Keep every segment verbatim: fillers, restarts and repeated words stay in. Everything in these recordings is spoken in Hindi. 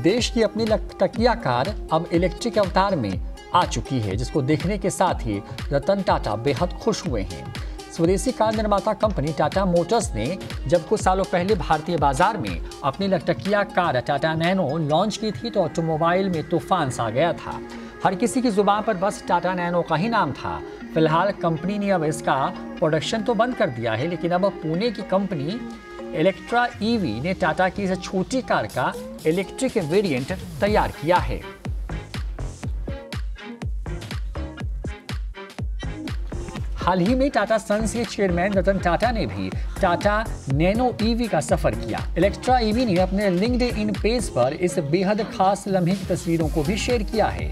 देश की अपनी टकिया कार अब इलेक्ट्रिक अवतार में आ चुकी है, जिसको देखने के साथ ही रतन टाटा बेहद खुश हुए हैं। स्वदेशी कार निर्माता कंपनी टाटा मोटर्स ने जब कुछ सालों पहले भारतीय बाजार में अपनी लखटकिया कार टाटा नैनो लॉन्च की थी तो ऑटोमोबाइल में तूफान सा गया था। हर किसी की जुबान पर बस टाटा नैनो का ही नाम था। फिलहाल कंपनी ने अब इसका प्रोडक्शन तो बंद कर दिया है, लेकिन अब पुणे की कंपनी इलेक्ट्रा ईवी ने टाटा की इस छोटी कार का इलेक्ट्रिक वेरिएंट तैयार किया है। हाल ही में टाटा सन्स के चेयरमैन रतन टाटा ने भी टाटा नैनो ईवी का सफर किया। इलेक्ट्रा ईवी ने अपने लिंक्डइन पेज पर इस बेहद खास लम्हे की तस्वीरों को भी शेयर किया है।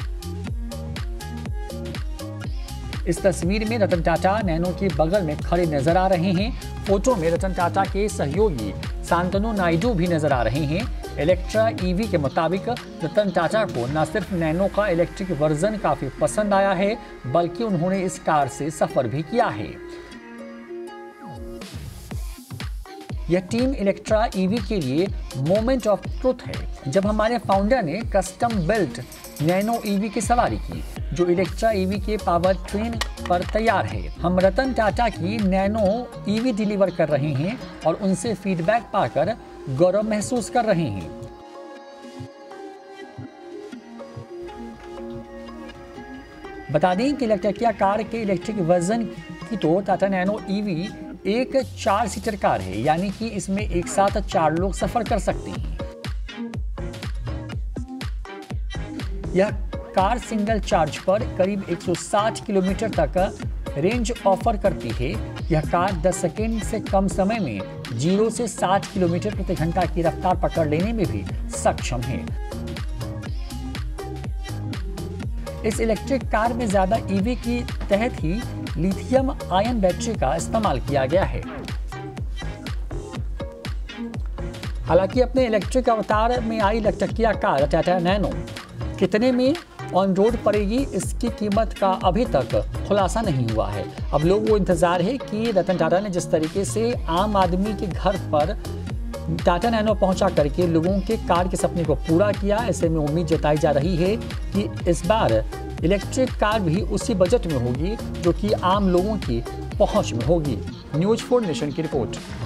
इस तस्वीर में रतन टाटा नैनो के बगल में खड़े नजर आ रहे हैं। फोटो में रतन टाटा के सहयोगी शांतनु नायडू भी नजर आ रहे हैं। इलेक्ट्रा ईवी के मुताबिक रतन टाटा को न सिर्फ नैनो का इलेक्ट्रिक वर्जन काफी पसंद आया है, बल्कि उन्होंने इस कार से सफर भी किया है। यह टीम इलेक्ट्रा ईवी के लिए मोमेंट ऑफ ट्रुथ है, जब हमारे फाउंडर ने कस्टम बिल्ट नैनो ईवी की सवारी की, जो इलेक्ट्रा ईवी के पावर ट्रेन पर तैयार है। हम रतन टाटा की नैनो ईवी डिलीवर कर रहे हैं और उनसे फीडबैक पाकर गौरव महसूस कर रहे हैं। बता दें कि लखटकिया कार के इलेक्ट्रिक वर्जन की तो टाटा नैनो ईवी एक चार सीटर कार है, यानी कि इसमें एक साथ चार लोग सफर कर सकते हैं। यह कार सिंगल चार्ज पर करीब एक सौ साठ किलोमीटर तक रेंज ऑफर करती है। यह कार दस सेकेंड से कम समय में जीरो से साठ किलोमीटर प्रति घंटा की रफ्तार पकड़ लेने में भी सक्षम है। इस इलेक्ट्रिक कार में ज्यादा ईवी की तहत ही लिथियम आयन बैटरी का इस्तेमाल किया गया है। हालांकि अपने इलेक्ट्रिक अवतार में आई लखटकिया कार टाटा नैनो कितने में ऑन रोड पड़ेगी, इसकी कीमत का अभी तक खुलासा नहीं हुआ है। अब लोगों को इंतजार है कि रतन टाटा ने जिस तरीके से आम आदमी के घर पर टाटा नैनो पहुंचा करके लोगों के कार के सपने को पूरा किया, ऐसे में उम्मीद जताई जा रही है कि इस बार इलेक्ट्रिक कार भी उसी बजट में होगी जो कि आम लोगों की पहुंच में होगी। न्यूज़ फोर नेशन की रिपोर्ट।